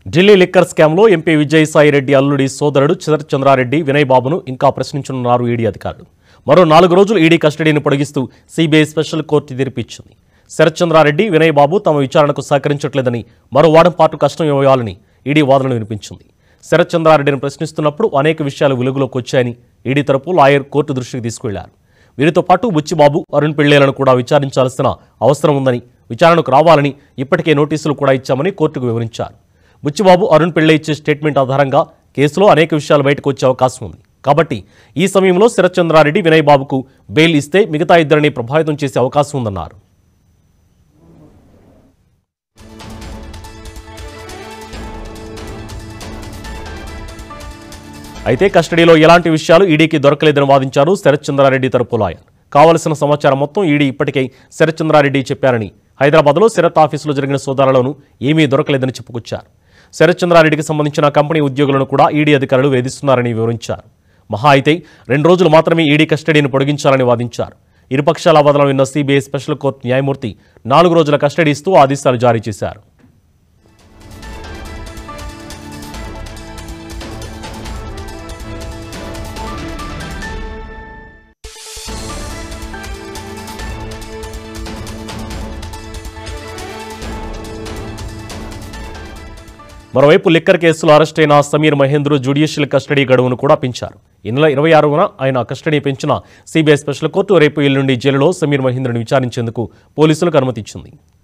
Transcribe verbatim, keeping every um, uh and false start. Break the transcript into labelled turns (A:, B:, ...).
A: Delhi liquor స్కామ్లో MP Vijayasai Reddy అల్లుడి సోదరుడు శరత్ చంద్ర రెడ్డి వినయ్ బాబును ఇంకా ప్రశ్నించనున్నారు ఈడీ అధికారులు. మరో నాలుగు రోజులు ఈడీ కస్టడీని పొడిగిస్తూ సిబిఐ స్పెషల్ కోర్టు తీర్పిచ్చింది. శరత్ చంద్ర రెడ్డి, వినయ్ బాబు తమ విచారణకు సహకరించట్లేదని మరో వారం పాటు కష్టం ఇవ్వాలని ఈడీ వాదనలు వినిపించింది. శరత్ చంద్ర రెడ్డిని ప్రశ్నిస్తున్నప్పుడు అనేక విషయాలు వెలుగులోకి వచ్చాయని ఈడీ తరపు లాయర్ కోర్టు దృష్టికి తీసుకెళ్లారు. వీరితో పాటు బుచ్చిబాబు, అరుణ్ పిళ్లేలను కూడా విచారించాల్సిన అవసరం ఉందని, విచారణకు రావాలని ఇప్పటికే నోటీసులు కూడా ఇచ్చామని కోర్టుకు వివరించారు. బుచ్చిబాబు, అరుణ్ పిళ్లే ఇచ్చే స్టేట్మెంట్ ఆధారంగా కేసులో అనేక విషయాలు బయటకు వచ్చే అవకాశం ఉంది. కాబట్టి ఈ సమయంలో శరత్ చంద్రారెడ్డి, వినయ్ బాబుకు బెయిల్ ఇస్తే మిగతా ఇద్దరిని ప్రభావితం చేసే అవకాశం ఉందన్నారు. అయితే కస్టడీలో ఎలాంటి విషయాలు ఈడీకి దొరకలేదని వాదించారు శరత్ చంద్రారెడ్డి తరపు లాయర్. కావలసిన సమాచారం మొత్తం ఈడీ ఇప్పటికే శరత్ చంద్రారెడ్డి చెప్పారని, హైదరాబాద్లో శరత్ ఆఫీసులో జరిగిన సోదాలలోనూ ఏమీ దొరకలేదని చెప్పుకొచ్చారు. శరత్ చంద్రారెడ్డికి సంబంధించిన కంపెనీ ఉద్యోగులను కూడా ఈడీ అధికారులు వేధిస్తున్నారని వివరించారు. మహా అయితే రెండు రోజులు మాత్రమే ఈడీ కస్టడీని పొడిగించాలని వాదించారు. ఇరుపక్షాల వాదనలు విన్న సిబిఐ స్పెషల్ కోర్టు న్యాయమూర్తి నాలుగు రోజుల కస్టడీ ఇస్తూ ఆదేశాలు జారీ చేశారు. మరోవైపు లిక్కర్ కేసులో అరెస్ట్ అయిన సమీర్ మహేంద్ర జ్యుడిషియల్ కస్టడీ గడువును కూడా పెంచారు. ఈ నెల ఇరవై ఆరున ఆయన కస్టడీ పెంచిన సిబిఐ స్పెషల్ కోర్టు రేపు ఎల్లుండి జైలులో సమీర్ మహేంద్రను విచారించేందుకు పోలీసులకు అనుమతి ఇచ్చింది.